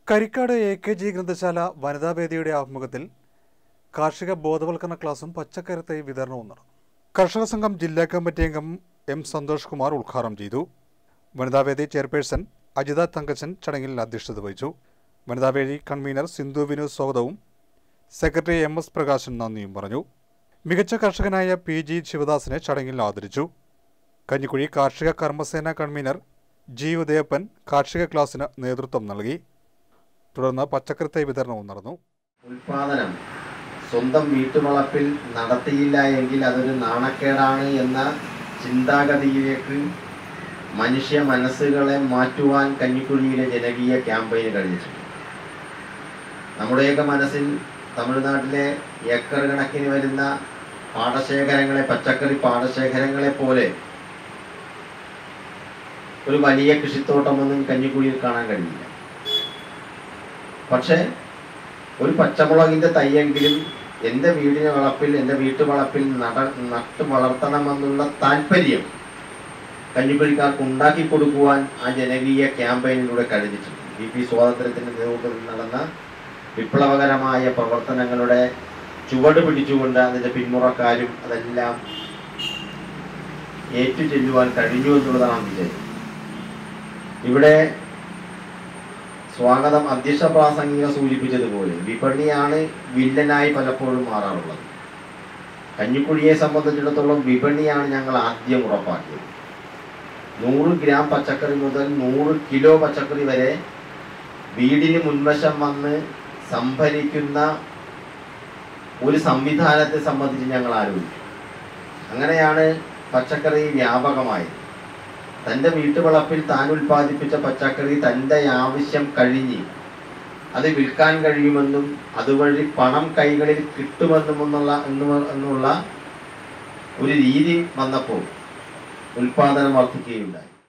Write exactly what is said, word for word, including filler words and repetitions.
Karikkad A K G ഗ്രന്ഥശാല വനിതാവേദിയുടെ ആഭിമുഖ്യത്തിൽ കാർഷിക ബോധവൽക്കരണ ക്ലാസും പച്ചക്കറി തൈ വിതരണവും നടന്നു. കർഷക സംഘം ജില്ലാ കമ്മിറ്റി അംഗം എം സന്തോഷ് കുമാർ ഉദ്ഘാടനം ചെയ്തു. വനിതാവേദി ചെയർപേഴ്സൺ അജിത തങ്കച്ചൻ ചടങ്ങിൽ അധ്യക്ഷത വഹിച്ചു. വനിതാവേദി കൺവീനർ സിന്ധു വിനു സ്വാഗതവും സെക്രട്ടറി എം എസ് പ്രകാശൻ നന്ദിയും പറഞ്ഞു. മികച്ച കർഷകനായ പി ജി ശിവദാസിനെ ചടങ്ങിൽ ആദരിച്ചു. കഞ്ഞിക്കുഴി കാർഷിക കർമ്മസേന കൺവീനർ ജി ഉദയപ്പൻ കാർഷിക ക്ലാസിന് നേതൃത്വം നൽകി. തുടർന്ന് പച്ചക്കറി തൈ വിതരണവും നടന്നു. ഉൽപാദനം സ്വന്തം വീട്ടുവളപ്പിൽ നടത്തിയില്ല എങ്കിൽ അതൊരു നാണക്കേടാണ് എന്ന ചിന്താഗതിയിലേക്ക് മനുഷ്യ മനസ്സുകളെ മാറ്റുവാൻ കഞ്ഞിക്കുഴിയിലെ ജനകീയ ക്യാമ്പയിന് കഴിഞ്ഞിട്ടുണ്ട്. നമ്മുടെയൊക്കെ മനസ്സിൽ തമിഴ്നാട്ടിലെ ഏക്കർ കണക്കിന് വരുന്ന പാടശേഖരങ്ങളെ, പച്ചക്കറി പാടശേഖരങ്ങളെ പോലെ ഒരു വലിയ കൃഷിത്തോട്ടമൊന്നും കഞ്ഞിക്കുഴിയിൽ കാണാൻ കഴിയില്ല. പക്ഷേ ഒരു പച്ചമുളകിൻ്റെ തൈയെങ്കിലും എൻ്റെ വീടിന് വളപ്പിൽ, എൻ്റെ വീട്ടുവളപ്പിൽ നട നട്ട് വളർത്തണമെന്നുള്ള താല്പര്യം കഞ്ഞിക്കുഴിക്കാർക്ക് ഉണ്ടാക്കി കൊടുക്കുവാൻ ആ ജനകീയ ക്യാമ്പയിനിലൂടെ കഴിഞ്ഞിട്ടുണ്ട്. ബി പി സ്വാതന്ത്ര്യത്തിൻ്റെ നേതൃത്വത്തിൽ നടന്ന വിപ്ലവകരമായ പ്രവർത്തനങ്ങളുടെ ചുവട് പിടിച്ചുകൊണ്ട് അതിൻ്റെ പിന്മുറക്കാരും അതെല്ലാം ഏറ്റു ചെല്ലുവാൻ കഴിഞ്ഞു എന്നുള്ളതാണ് വിജയം. ഇവിടെ സ്വാഗതം അധ്യക്ഷ പ്രാസംഗിക സൂചിപ്പിച്ചതുപോലെ വിപണിയാണ് വില്ലനായി പലപ്പോഴും മാറാറുള്ളത്. കഞ്ഞിക്കുഴിയെ സംബന്ധിച്ചിടത്തോളം വിപണിയാണ് ഞങ്ങൾ ആദ്യം ഉറപ്പാക്കിയത്. നൂറ് ഗ്രാം പച്ചക്കറി മുതൽ നൂറ് കിലോ പച്ചക്കറി വരെ വീടിന് മുൻവശം വന്ന് സംഭരിക്കുന്ന ഒരു സംവിധാനത്തെ സംബന്ധിച്ച് ഞങ്ങൾ ആലോചിച്ചു. അങ്ങനെയാണ് പച്ചക്കറി വ്യാപകമായത്. തൻ്റെ വീട്ടുവളപ്പിൽ താൻ ഉൽപ്പാദിപ്പിച്ച പച്ചക്കറി തൻ്റെ ആവശ്യം കഴിഞ്ഞ് അത് വിൽക്കാൻ കഴിയുമെന്നും അതുവഴി പണം കൈകളിൽ കിട്ടുമെന്നുമെന്നുള്ള എന്നുള്ള ഒരു രീതി വന്നപ്പോൾ ഉൽപാദനം വർദ്ധിക്കുകയുണ്ടായി.